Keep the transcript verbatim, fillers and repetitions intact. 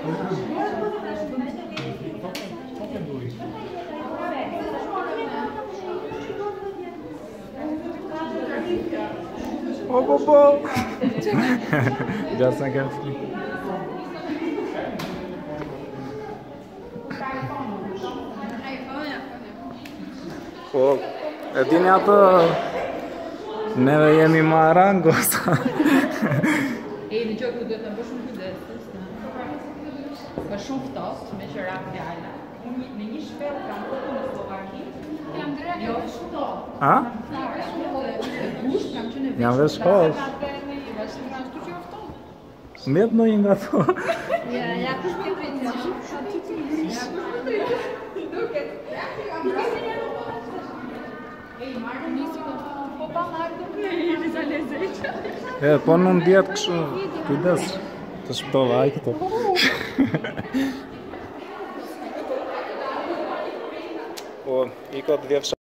O, po, po! Gjatë në kemë fri. Po, e dini atë... Neve jemi marangos. E në që ku duhet në bërë shumë kujdes. Për shumë ftost, me qëra fjalla. Në një shpellë kam përë në Slovaki. Jam dreja jo shto. Ha? Jam dhe shkollë. Mjetë në nga to. Ja, ja kush me të ja kush me të duket. Ej, marrë nisi do po pa marrë në Eliza Lezeqa. E, po në në djetë këshu, kujdes, të shpëtova, aj këto. Po, i ka të vjefë